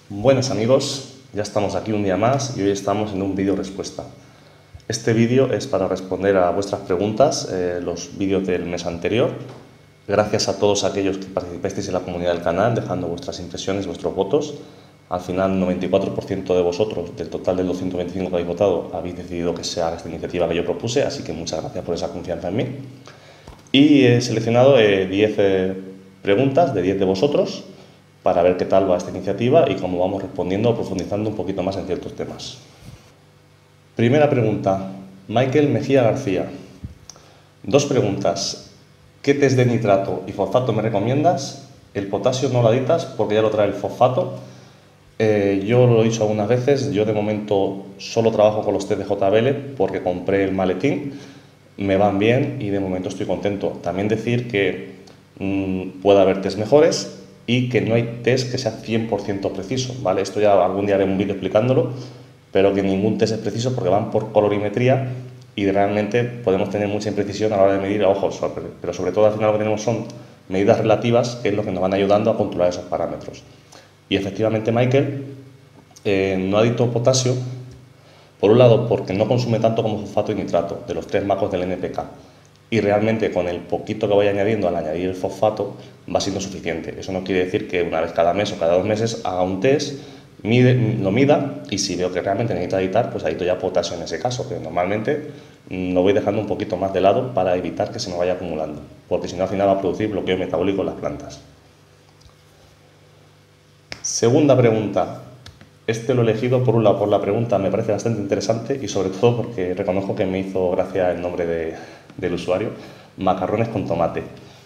Buenas amigos, ya estamos aquí un día más y hoy estamos en un vídeo respuesta. Este vídeo es para responder a vuestras preguntas, los vídeos del mes anterior. Gracias a todos aquellos que participasteis en la comunidad del canal, dejando vuestras impresiones, vuestros votos. Al final, el 94% de vosotros, del total de 225 que habéis votado, habéis decidido que sea esta iniciativa que yo propuse, así que muchas gracias por esa confianza en mí. Y he seleccionado 10 preguntas de 10 de vosotros para ver qué tal va esta iniciativa y cómo vamos respondiendo o profundizando un poquito más en ciertos temas. Primera pregunta, Michael Mejía García. Dos preguntas. ¿Qué test de nitrato y fosfato me recomiendas? El potasio no lo aditas porque ya lo trae el fosfato. Yo lo he dicho algunas veces, yo de momento solo trabajo con los test de JBL porque compré el maletín, me van bien y de momento estoy contento. También decir que puede haber test mejores y que no hay test que sea 100% preciso, ¿vale? Esto ya algún día haré un vídeo explicándolo, pero que ningún test es preciso porque van por colorimetría y realmente podemos tener mucha imprecisión a la hora de medir a ojos, pero sobre todo al final lo que tenemos son medidas relativas, que es lo que nos van ayudando a controlar esos parámetros. Y efectivamente Michael no adicto potasio, por un lado porque no consume tanto como fosfato y nitrato, de los tres macros del NPK. Y realmente con el poquito que voy añadiendo al añadir el fosfato va siendo suficiente. Eso no quiere decir que una vez cada mes o cada 2 meses haga un test, lo mida y si veo que realmente necesita editar, pues adito ya potasio en ese caso, pero normalmente lo voy dejando un poquito más de lado para evitar que se me vaya acumulando, porque si no al final va a producir bloqueo metabólico en las plantas. Segunda pregunta. Este lo he elegido por un lado por la pregunta, me parece bastante interesante y sobre todo porque reconozco que me hizo gracia el nombre del usuario, macarrones con tomate.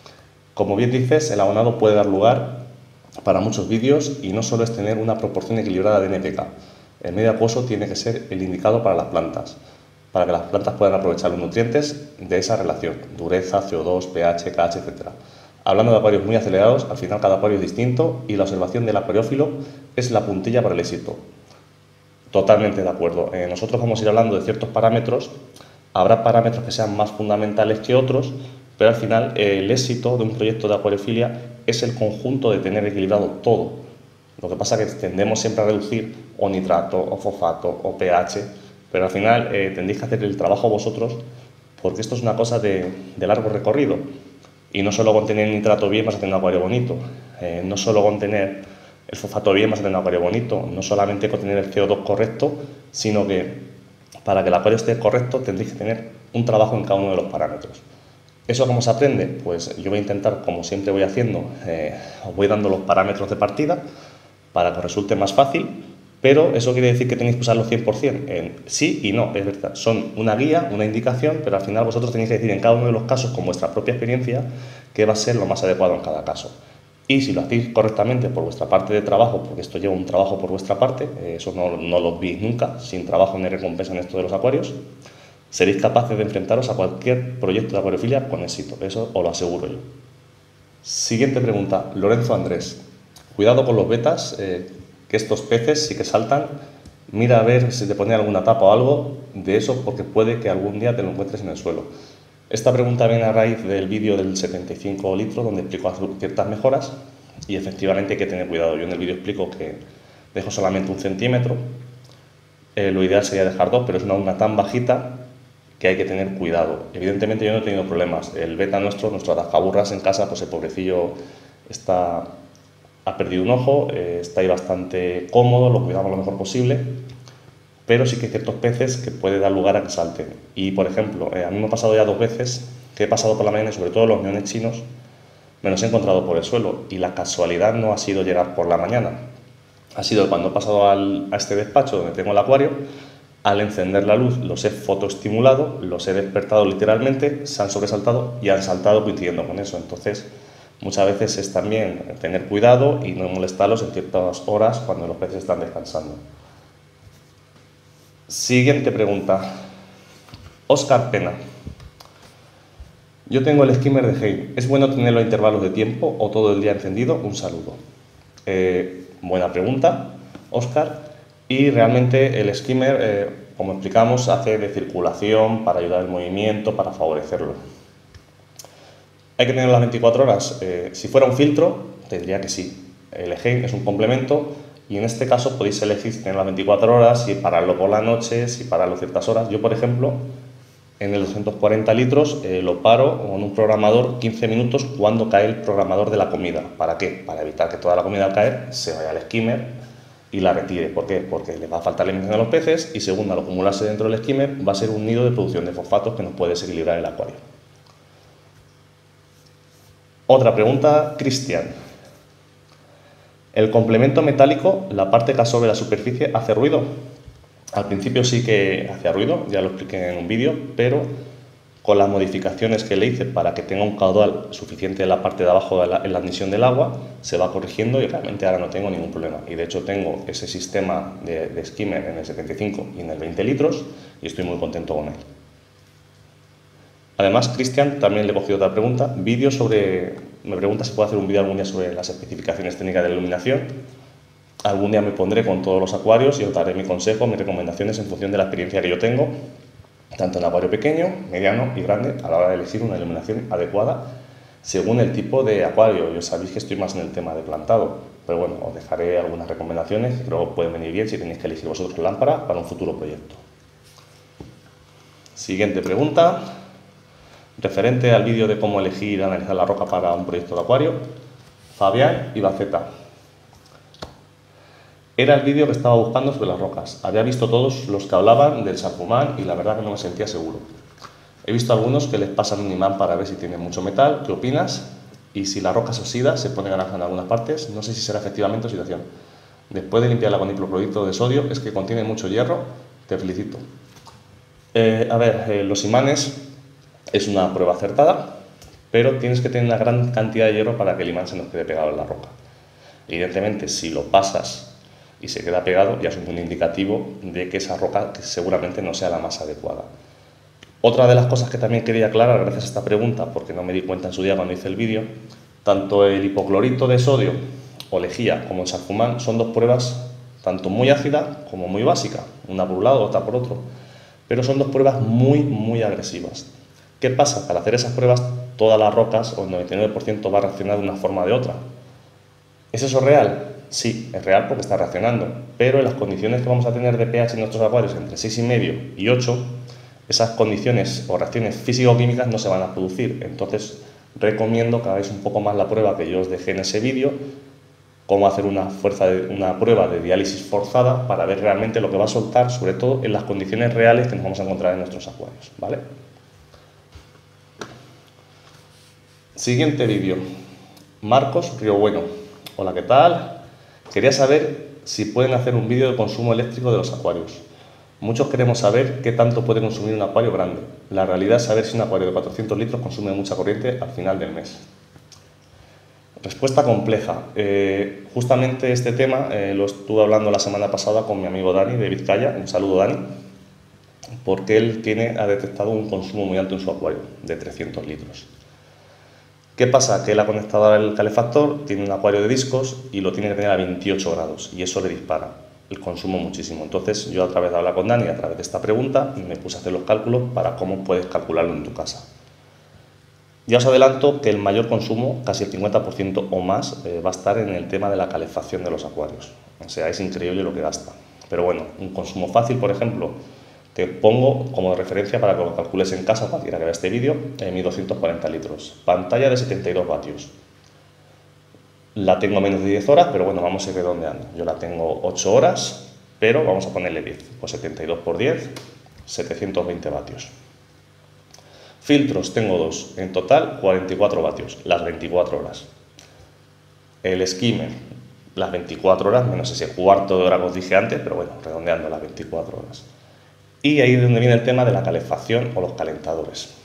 Como bien dices, el abonado puede dar lugar para muchos vídeos y no solo es tener una proporción equilibrada de NPK. El medio acuoso tiene que ser el indicado para las plantas, para que las plantas puedan aprovechar los nutrientes de esa relación, dureza, CO2, pH, KH, etc. Hablando de acuarios muy acelerados, al final cada acuario es distinto y la observación del acuariófilo es la puntilla para el éxito. Totalmente de acuerdo. Nosotros vamos a ir hablando de ciertos parámetros, habrá parámetros que sean más fundamentales que otros, pero al final el éxito de un proyecto de acuariofilia es el conjunto de tener equilibrado todo. Lo que pasa es que tendemos siempre a reducir o nitrato, o fosfato, o pH, pero al final tendréis que hacer el trabajo vosotros porque esto es una cosa de largo recorrido. Y no solo con tener nitrato bien vas a tener un acuario bonito, no solo con tener el fosfato bien vas a tener un acuario bonito, no solamente con tener el CO2 correcto, sino que para que el acuario esté correcto tendréis que tener un trabajo en cada uno de los parámetros. ¿Eso cómo se aprende? Pues yo voy a intentar, como siempre voy haciendo, os voy dando los parámetros de partida para que os resulte más fácil, pero eso quiere decir que tenéis que usarlo 100%. Sí y no, es verdad. Son una guía, una indicación, pero al final vosotros tenéis que decir en cada uno de los casos, con vuestra propia experiencia, qué va a ser lo más adecuado en cada caso. Y si lo hacéis correctamente por vuestra parte de trabajo, porque esto lleva un trabajo por vuestra parte, eso no lo veis nunca, sin trabajo no hay recompensa en esto de los acuarios, seréis capaces de enfrentaros a cualquier proyecto de acuariofilia con éxito, eso os lo aseguro yo. Siguiente pregunta, Lorenzo Andrés. Cuidado con los betas, que estos peces sí que saltan. Mira a ver si te pone alguna tapa o algo de eso, porque puede que algún día te lo encuentres en el suelo. Esta pregunta viene a raíz del vídeo del 75 litros, donde explico ciertas mejoras y efectivamente hay que tener cuidado. Yo en el vídeo explico que dejo solamente 1 centímetro, lo ideal sería dejar 2, pero es una onda tan bajita que hay que tener cuidado. Evidentemente yo no he tenido problemas. El beta nuestro atascaburras en casa, pues el pobrecillo ha perdido un ojo, está ahí bastante cómodo, lo cuidamos lo mejor posible, pero sí que hay ciertos peces que puede dar lugar a que salten. Y por ejemplo, a mí me ha pasado ya 2 veces que he pasado por la mañana y sobre todo los neones chinos me los he encontrado por el suelo y la casualidad no ha sido llegar por la mañana, ha sido cuando he pasado a este despacho donde tengo el acuario, al encender la luz los he fotoestimulado, los he despertado literalmente, se han sobresaltado y han saltado coincidiendo con eso. Entonces muchas veces es también tener cuidado y no molestarlos en ciertas horas cuando los peces están descansando. Siguiente pregunta. Óscar Pena. Yo tengo el skimmer de Hale. ¿Es bueno tenerlo a intervalos de tiempo o todo el día encendido? Un saludo. Buena pregunta, Óscar. Y realmente el skimmer, como explicamos, hace de circulación para ayudar el movimiento, para favorecerlo. ¿Hay que tenerlo las 24 horas? Si fuera un filtro, tendría que sí. El Hale es un complemento y en este caso podéis elegir si tener las 24 horas, si pararlo por la noche, si pararlo ciertas horas. Yo, por ejemplo, en el 240 litros lo paro con un programador 15 minutos cuando cae el programador de la comida. ¿Para qué? Para evitar que toda la comida al caer se vaya al skimmer y la retire. ¿Por qué? Porque le va a faltar alimentación a los peces y segundo, al acumularse dentro del skimmer va a ser un nido de producción de fosfatos que nos puede desequilibrar el acuario. Otra pregunta, Cristian. ¿El complemento metálico, la parte que absorbe la superficie, hace ruido? Al principio sí que hacía ruido, ya lo expliqué en un vídeo, pero con las modificaciones que le hice para que tenga un caudal suficiente en la parte de abajo en la admisión del agua, se va corrigiendo y realmente ahora no tengo ningún problema. Y de hecho tengo ese sistema de skimmer en el 75 y en el 20 litros y estoy muy contento con él. Además, Cristian también le he cogido otra pregunta, me pregunta si puedo hacer un vídeo algún día sobre las especificaciones técnicas de la iluminación. Algún día me pondré con todos los acuarios y os daré mi consejo, mis recomendaciones en función de la experiencia que yo tengo, tanto en acuario pequeño, mediano y grande, a la hora de elegir una iluminación adecuada según el tipo de acuario. Yo sabéis que estoy más en el tema de plantado, pero bueno, os dejaré algunas recomendaciones que creo que pueden venir bien si tenéis que elegir vosotros la lámpara para un futuro proyecto. Siguiente pregunta, referente al vídeo de cómo elegir y analizar la roca para un proyecto de acuario, Fabián y Baceta. Era el vídeo que estaba buscando sobre las rocas. Había visto todos los que hablaban del sarcomán y la verdad que no me sentía seguro. He visto algunos que les pasan un imán para ver si tiene mucho metal. ¿Qué opinas? Y si la roca se oxida, se pone naranja en algunas partes, no sé si será efectivamente oxidación. Después de limpiarla con hipoclorito de sodio, es que contiene mucho hierro. Te felicito. Los imanes es una prueba acertada, pero tienes que tener una gran cantidad de hierro para que el imán se nos quede pegado en la roca. Evidentemente, si lo pasas y se queda pegado, ya es un indicativo de que esa roca seguramente no sea la más adecuada. Otra de las cosas que también quería aclarar gracias a esta pregunta, porque no me di cuenta en su día cuando hice el vídeo, tanto el hipoclorito de sodio o lejía como el sarcomán son dos pruebas tanto muy ácida como muy básica, una por un lado, otra por otro, pero son dos pruebas muy agresivas. ¿Qué pasa? Al hacer esas pruebas, todas las rocas, o el 99%, va a reaccionar de una forma o de otra. ¿Es eso real? Sí, es real porque está reaccionando, pero en las condiciones que vamos a tener de pH en nuestros acuarios entre 6,5 y 8, esas condiciones o reacciones físico-químicas no se van a producir. Entonces, recomiendo que hagáis un poco más la prueba que yo os dejé en ese vídeo, cómo hacer una prueba de diálisis forzada para ver realmente lo que va a soltar, sobre todo en las condiciones reales que nos vamos a encontrar en nuestros acuarios, ¿vale? Siguiente vídeo. Marcos Río Bueno. Hola, ¿qué tal? Quería saber si pueden hacer un vídeo de consumo eléctrico de los acuarios. Muchos queremos saber qué tanto puede consumir un acuario grande. La realidad es saber si un acuario de 400 litros consume mucha corriente al final del mes. Respuesta compleja. Justamente este tema lo estuve hablando la semana pasada con mi amigo Dani de Vizcaya. Un saludo, Dani. Porque él ha detectado un consumo muy alto en su acuario, de 300 litros. ¿Qué pasa? Que él ha conectado al calefactor, tiene un acuario de discos y lo tiene que tener a 28 grados y eso le dispara el consumo muchísimo. Entonces yo, a través de hablar con Dani, a través de esta pregunta, me puse a hacer los cálculos para cómo puedes calcularlo en tu casa. Ya os adelanto que el mayor consumo, casi el 50% o más, va a estar en el tema de la calefacción de los acuarios. O sea, es increíble lo que gasta. Pero bueno, un consumo fácil, por ejemplo, te pongo como referencia para que lo calcules en casa, cualquiera que vea este vídeo, 1240 litros. Pantalla de 72 vatios. La tengo menos de 10 horas, pero bueno, vamos a ir redondeando. Yo la tengo 8 horas, pero vamos a ponerle 10. Pues 72 por 10, 720 vatios. Filtros tengo dos, en total 44 vatios, las 24 horas. El skimmer, las 24 horas, menos ese cuarto de hora que os dije antes, pero bueno, redondeando las 24 horas. Y ahí es donde viene el tema de la calefacción o los calentadores.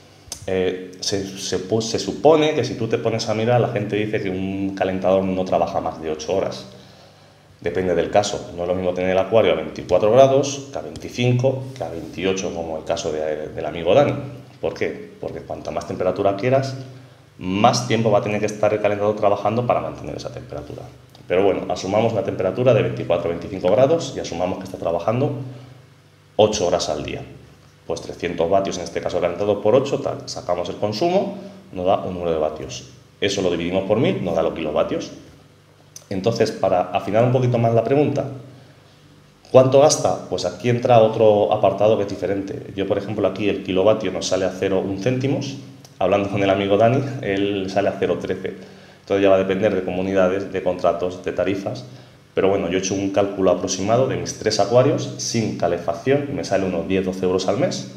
Se supone que si tú te pones a mirar, la gente dice que un calentador no trabaja más de 8 horas. Depende del caso. No es lo mismo tener el acuario a 24 grados que a 25, que a 28, como el caso del amigo Dani. ¿Por qué? Porque cuanta más temperatura quieras, más tiempo va a tener que estar el calentador trabajando para mantener esa temperatura. Pero bueno, asumamos una temperatura de 24-25 grados y asumamos que está trabajando 8 horas al día. Pues 300 vatios, en este caso calentado por 8, sacamos el consumo, nos da un número de vatios. Eso lo dividimos por 1000, nos da los kilovatios. Entonces, para afinar un poquito más la pregunta, ¿cuánto gasta? Pues aquí entra otro apartado que es diferente. Yo, por ejemplo, aquí el kilovatio nos sale a 0,1 céntimos. Hablando con el amigo Dani, él sale a 0,13. Entonces ya va a depender de comunidades, de contratos, de tarifas. Pero bueno, yo he hecho un cálculo aproximado de mis 3 acuarios sin calefacción y me sale unos 10-12 euros al mes.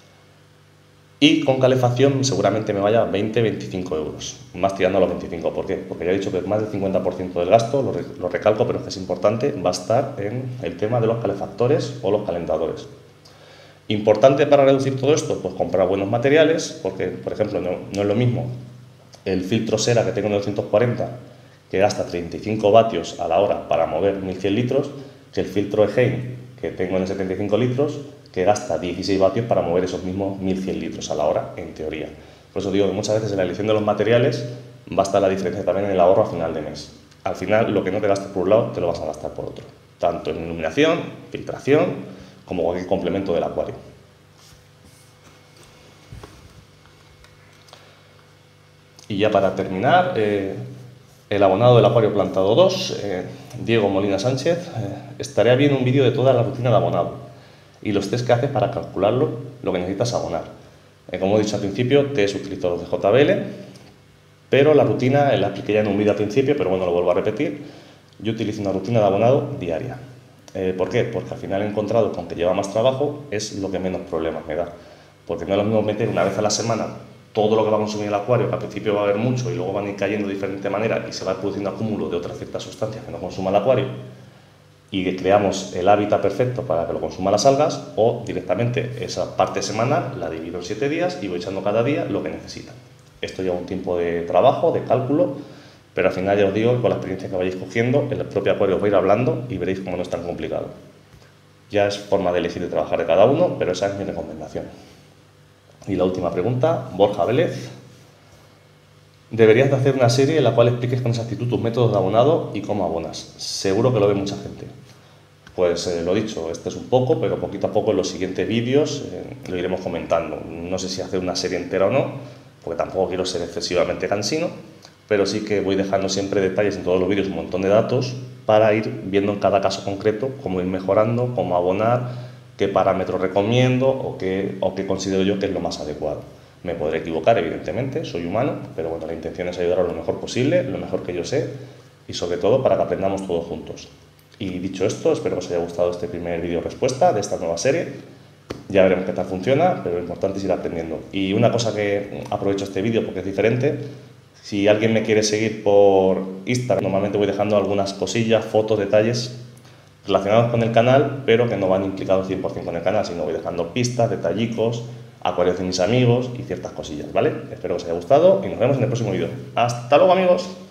Y con calefacción seguramente me vaya 20-25 euros, más tirando a los 25. ¿Por qué? Porque ya he dicho que más del 50% del gasto, lo recalco, pero es que es importante, va a estar en el tema de los calefactores o los calentadores. Importante para reducir todo esto, pues comprar buenos materiales, porque, por ejemplo, no es lo mismo el filtro Sera que tengo en 240, que gasta 35 vatios a la hora para mover 1100 litros, que el filtro Eheim, que tengo en 75 litros, que gasta 16 vatios para mover esos mismos 1100 litros a la hora, en teoría. Por eso digo que muchas veces en la elección de los materiales va a estar la diferencia también en el ahorro a final de mes. Al final, lo que no te gastes por un lado, te lo vas a gastar por otro, tanto en iluminación, filtración, como cualquier complemento del acuario. Y ya para terminar, el abonado del acuario plantado 2, Diego Molina Sánchez, estaría bien un vídeo de toda la rutina de abonado y los test que haces para calcularlo, lo que necesitas abonar. Como he dicho al principio, test utilizo los de JBL, pero la rutina la expliqué ya en un vídeo al principio, pero bueno, lo vuelvo a repetir. Yo utilizo una rutina de abonado diaria. ¿Por qué? Porque al final he encontrado que aunque lleva más trabajo, es lo que menos problemas me da. Porque no es lo mismo meter una vez a la semana todo lo que va a consumir el acuario, que al principio va a haber mucho y luego van a ir cayendo de diferente manera y se va produciendo acúmulo de otras ciertas sustancias que no consuma el acuario, y que creamos el hábitat perfecto para que lo consuman las algas, o directamente esa parte semanal la divido en 7 días y voy echando cada día lo que necesita. Esto lleva un tiempo de trabajo, de cálculo, pero al final ya os digo que con la experiencia que vayáis cogiendo, el propio acuario os va a ir hablando y veréis cómo no es tan complicado. Ya es forma de elegir y trabajar de cada uno, pero esa es mi recomendación. Y la última pregunta, Borja Vélez. Deberías de hacer una serie en la cual expliques con exactitud tus métodos de abonado y cómo abonas. Seguro que lo ve mucha gente. Pues lo dicho, este es un poco, pero poquito a poco en los siguientes vídeos lo iremos comentando. No sé si hacer una serie entera o no, porque tampoco quiero ser excesivamente cansino, pero sí que voy dejando siempre detalles en todos los vídeos, un montón de datos, para ir viendo en cada caso concreto cómo ir mejorando, cómo abonar, qué parámetros recomiendo o qué considero yo que es lo más adecuado. Me podré equivocar, evidentemente, soy humano, pero bueno, la intención es ayudaros lo mejor posible, lo mejor que yo sé, y sobre todo para que aprendamos todos juntos. Y dicho esto, espero que os haya gustado este primer vídeo respuesta de esta nueva serie. Ya veremos qué tal funciona, pero lo importante es ir aprendiendo. Y una cosa que aprovecho este vídeo porque es diferente: si alguien me quiere seguir por Instagram, normalmente voy dejando algunas cosillas, fotos, detalles relacionados con el canal, pero que no van implicados 100% con el canal, sino voy dejando pistas, detallicos, acuarios de mis amigos y ciertas cosillas, ¿vale? Espero que os haya gustado y nos vemos en el próximo vídeo. ¡Hasta luego, amigos!